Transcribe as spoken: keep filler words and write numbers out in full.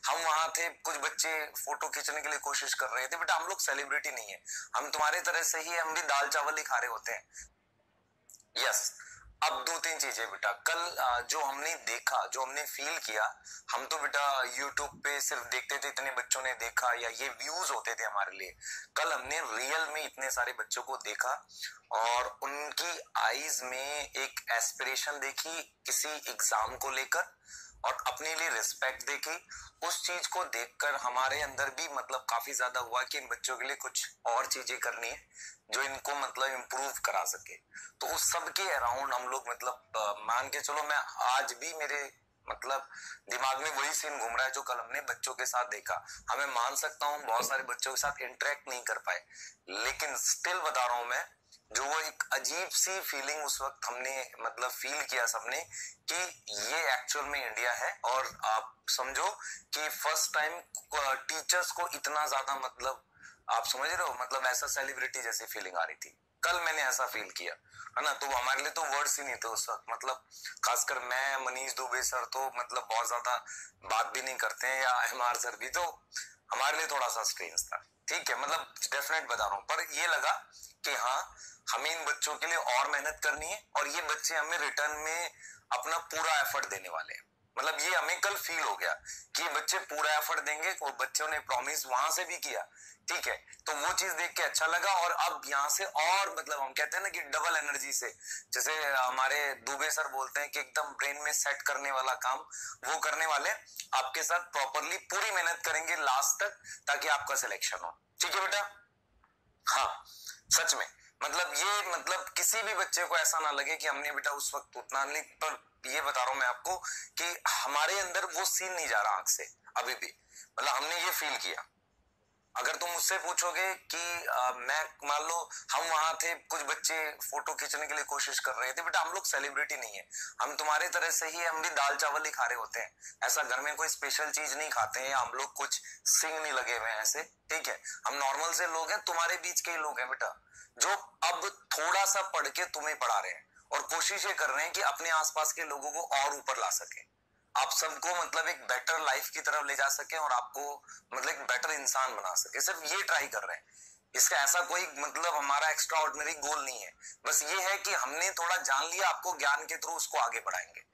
हम वहां थे, कुछ बच्चे फोटो खींचने के लिए कोशिश कर रहे थे। बेटा हम लोग सेलिब्रिटी नहीं है, हम तुम्हारे तरह से ही हम भी दाल चावल ही खा रहे होते हैं। यस। अब दो तीन चीजें बेटा, कल जो हमने देखा, जो हमने फील किया, हम तो बेटा यूट्यूब पे सिर्फ देखते थे, इतने बच्चों ने देखा या ये व्यूज होते थे हमारे लिए। कल हमने रियल में इतने सारे बच्चों को देखा और उनकी आईज में एक एस्पिरेशन देखी किसी एग्जाम को लेकर और अपने लिए रिस्पेक्ट देखी। उस चीज को देखकर हमारे अंदर भी मतलब काफी ज्यादा हुआ कि इन बच्चों के लिए कुछ और चीजें करनी है जो इनको मतलब इम्प्रूव करा सके। तो उस सब के अराउंड हम लोग मतलब मान के चलो, मैं आज भी मेरे मतलब दिमाग में वही सीन घूम रहा है जो कल हमने बच्चों के साथ देखा। हमें मान सकता हूँ बहुत सारे बच्चों के साथ इंटरेक्ट नहीं कर पाए, लेकिन स्टिल बता रहा हूं मैं, जो वो एक अजीब सी फीलिंग उस वक्त हमने मतलब फील किया सबने कि ये एक्चुअल में इंडिया है। और आप समझो कि फर्स्ट टाइम टीचर्स को इतना ज्यादा मतलब आप समझ रहे हो, मतलब ऐसा सेलिब्रिटी जैसी फीलिंग आ रही थी। कल मैंने ऐसा फील किया है ना, तो हमारे लिए तो वर्ड्स ही नहीं थे उस वक्त। मतलब खासकर मैं, मनीष दुबे सर तो मतलब बहुत ज्यादा बात भी नहीं करते हैं, या एम आर सर भी, तो हमारे लिए थोड़ा सा स्ट्रेंज था। ठीक है, मतलब डेफिनेट बता रहा हूँ, पर ये लगा कि हाँ हमें इन बच्चों के लिए और मेहनत करनी है और ये बच्चे हमें रिटर्न में अपना पूरा एफर्ट देने वाले हैं। मतलब ये हमें कल फील हो गया कि ये बच्चे पूरा एफर्ट देंगे और बच्चों ने प्रॉमिस वहां से भी किया। ठीक है, तो वो चीज देख के अच्छा लगा। और अब यहाँ से और मतलब हम कहते हैं ना कि डबल एनर्जी से, जैसे हमारे दुबे सर बोलते हैं कि एकदम ब्रेन में सेट करने वाला काम वो करने वाले, आपके साथ प्रॉपरली पूरी मेहनत करेंगे लास्ट तक ताकि आपका सिलेक्शन हो। ठीक है बेटा? हाँ सच में, मतलब ये मतलब किसी भी बच्चे को ऐसा ना लगे कि हमने बेटा उस वक्त उतना नहीं, पर ये बता रहा हूं मैं आपको कि हमारे अंदर वो सीन नहीं जा रहा आंख से अभी भी। मतलब हमने ये फील किया। अगर तुम मुझसे पूछोगे कि आ, मैं मान लो हम वहां थे, कुछ बच्चे फोटो खींचने के लिए कोशिश कर रहे थे, बेटा हम लोग सेलिब्रिटी नहीं है, हम तुम्हारे तरह से ही हम भी दाल चावल ही खा रहे होते हैं। ऐसा घर में कोई स्पेशल चीज नहीं खाते हैं, हम लोग कुछ सिंग नहीं लगे हुए हैं ऐसे। ठीक है, हम नॉर्मल से लोग हैं, तुम्हारे बीच के ही लोग हैं बेटा, जो अब थोड़ा सा पढ़ के तुम्हें पढ़ा रहे हैं और कोशिश ये कर रहे हैं कि अपने आसपास के लोगों को और ऊपर ला सके, आप सबको मतलब एक बेटर लाइफ की तरफ ले जा सके और आपको मतलब एक बेटर इंसान बना सके। सिर्फ ये ट्राई कर रहे हैं, इसका ऐसा कोई मतलब हमारा एक्स्ट्रा ऑर्डिनरी गोल नहीं है। बस ये है कि हमने थोड़ा जान लिया, आपको ज्ञान के थ्रू उसको आगे बढ़ाएंगे।